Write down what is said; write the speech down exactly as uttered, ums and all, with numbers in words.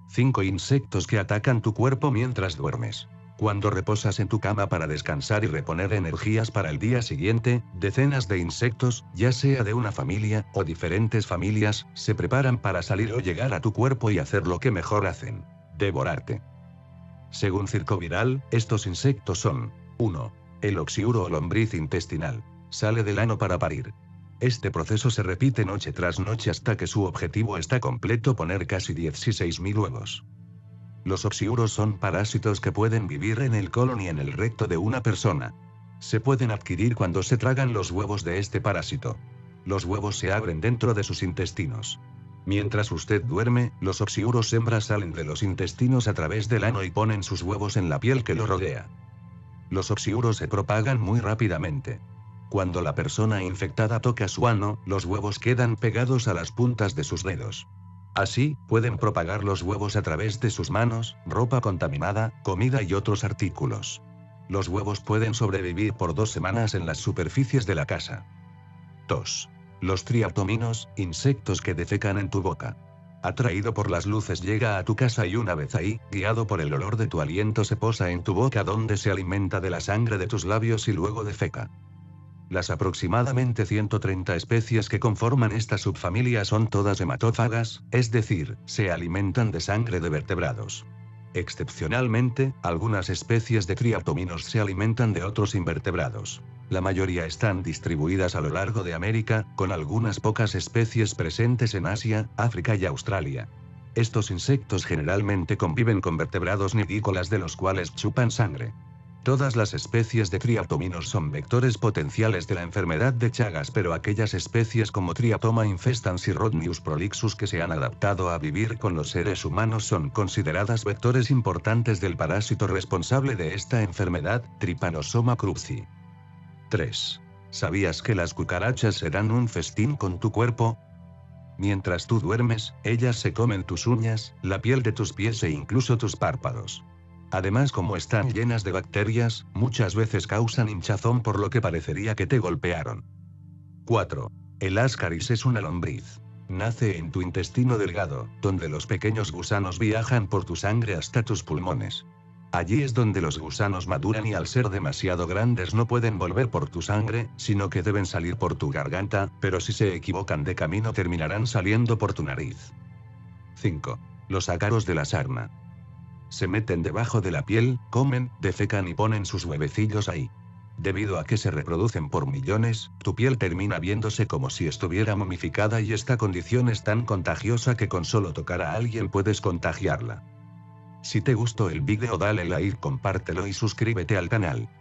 cinco insectos que atacan tu cuerpo mientras duermes. Cuando reposas en tu cama para descansar y reponer energías para el día siguiente, decenas de insectos, ya sea de una familia o diferentes familias, se preparan para salir o llegar a tu cuerpo y hacer lo que mejor hacen: devorarte. Según Circoviral, estos insectos son: uno. El oxiuro o lombriz intestinal. Sale del ano para parir. Este proceso se repite noche tras noche hasta que su objetivo está completo: poner casi dieciséis mil huevos. Los oxiuros son parásitos que pueden vivir en el colon y en el recto de una persona. Se pueden adquirir cuando se tragan los huevos de este parásito. Los huevos se abren dentro de sus intestinos. Mientras usted duerme, los oxiuros hembras salen de los intestinos a través del ano y ponen sus huevos en la piel que lo rodea. Los oxiuros se propagan muy rápidamente. Cuando la persona infectada toca su ano, los huevos quedan pegados a las puntas de sus dedos. Así, pueden propagar los huevos a través de sus manos, ropa contaminada, comida y otros artículos. Los huevos pueden sobrevivir por dos semanas en las superficies de la casa. dos. Los triatominos, insectos que defecan en tu boca. Atraído por las luces llega a tu casa y una vez ahí, guiado por el olor de tu aliento, se posa en tu boca donde se alimenta de la sangre de tus labios y luego defeca. Las aproximadamente ciento treinta especies que conforman esta subfamilia son todas hematófagas, es decir, se alimentan de sangre de vertebrados. Excepcionalmente, algunas especies de triatominos se alimentan de otros invertebrados. La mayoría están distribuidas a lo largo de América, con algunas pocas especies presentes en Asia, África y Australia. Estos insectos generalmente conviven con vertebrados nidícolas de los cuales chupan sangre. Todas las especies de triatominos son vectores potenciales de la enfermedad de Chagas, pero aquellas especies como Triatoma infestans y Rhodnius prolixus que se han adaptado a vivir con los seres humanos son consideradas vectores importantes del parásito responsable de esta enfermedad, Trypanosoma cruzi. tres. ¿Sabías que las cucarachas serán un festín con tu cuerpo? Mientras tú duermes, ellas se comen tus uñas, la piel de tus pies e incluso tus párpados. Además, como están llenas de bacterias, muchas veces causan hinchazón por lo que parecería que te golpearon. cuatro. El Ascaris es una lombriz. Nace en tu intestino delgado, donde los pequeños gusanos viajan por tu sangre hasta tus pulmones. Allí es donde los gusanos maduran y al ser demasiado grandes no pueden volver por tu sangre, sino que deben salir por tu garganta, pero si se equivocan de camino terminarán saliendo por tu nariz. cinco. Los ácaros de la sarna. Se meten debajo de la piel, comen, defecan y ponen sus huevecillos ahí. Debido a que se reproducen por millones, tu piel termina viéndose como si estuviera momificada y esta condición es tan contagiosa que con solo tocar a alguien puedes contagiarla. Si te gustó el vídeo dale like, compártelo y suscríbete al canal.